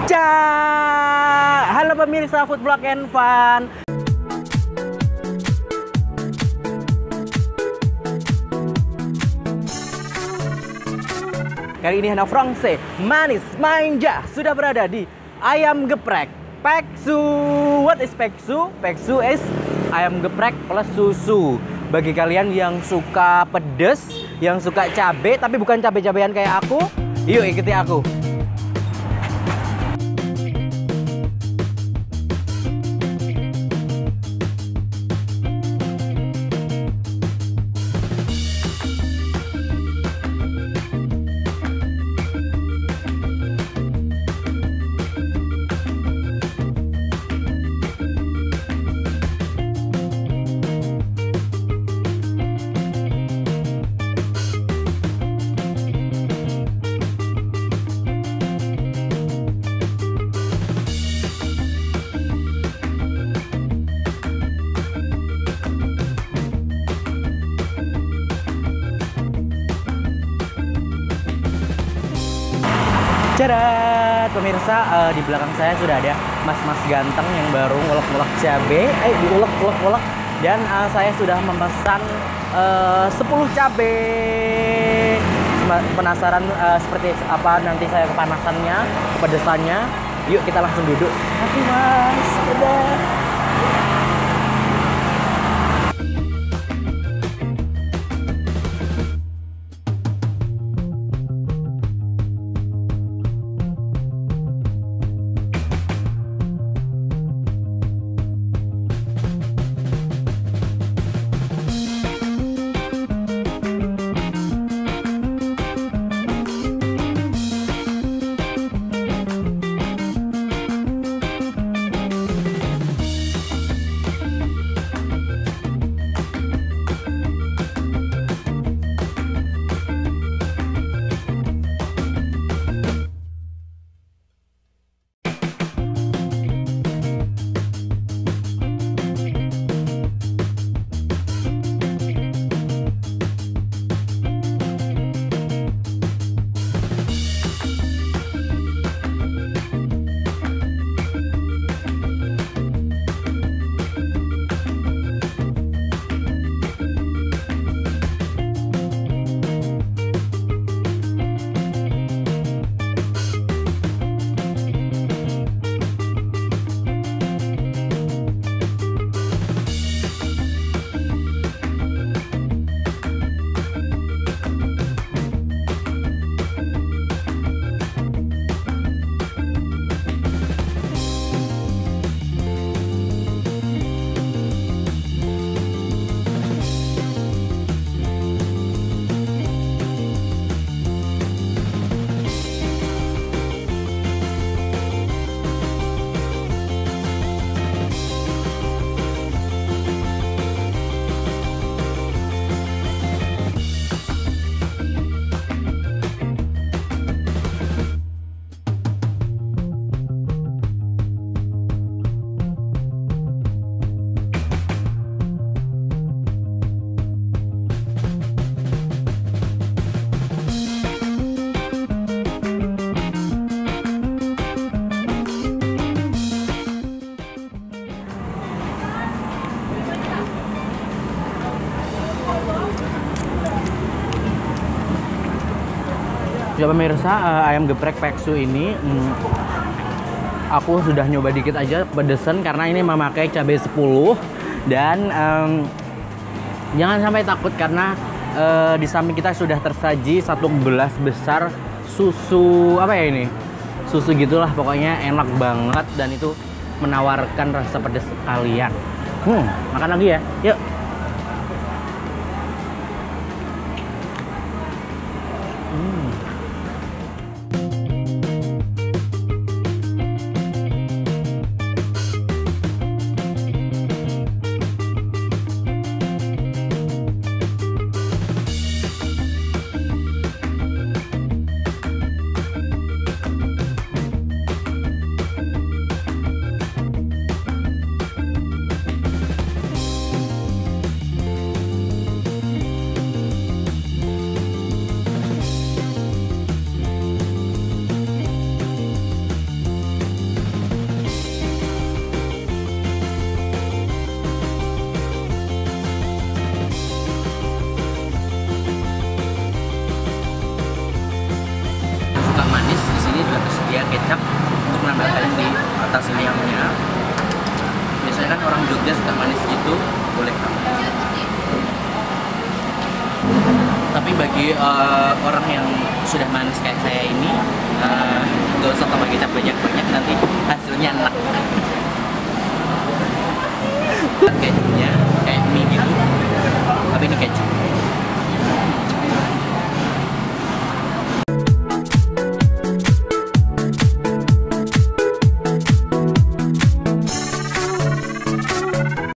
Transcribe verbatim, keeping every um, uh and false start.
Ja, halo pemirsa Food Vlog and Fun. Kali ini anak Frangse, manis, manja, sudah berada di ayam geprek Peksu. What is Peksu? Peksu is ayam geprek plus susu. Bagi kalian yang suka pedes, yang suka cabe, tapi bukan cabe-cabean kayak aku, yuk ikuti aku. Cadat, pemirsa, uh, di belakang saya sudah ada mas-mas ganteng yang baru ngulek-ngulek cabe, eh diulek-ulek-ulek, dan uh, saya sudah memesan uh, sepuluh cabe. Penasaran uh, seperti apa nanti saya kepanasannya, kepedesannya? Yuk kita langsung duduk. Tapi mas, dadah. Ya pemirsa, uh, ayam geprek Peksu ini hmm, aku sudah nyoba dikit aja pedesan karena ini memakai cabai sepuluh. Dan um, jangan sampai takut karena uh, di samping kita sudah tersaji satu gelas besar susu, apa ya ini, susu gitulah pokoknya, enak banget dan itu menawarkan rasa pedas kalian. Hmm, makan lagi ya, yuk. Hmm. atas ayamnya. Biasanya kan orang Jogja suka manis gitu, boleh kamu. Tapi bagi uh, orang yang sudah manis kayak saya ini, uh, gak usah tambah kecap banyak-banyak, nanti hasilnya enak. Kecapnya kayak mie gitu.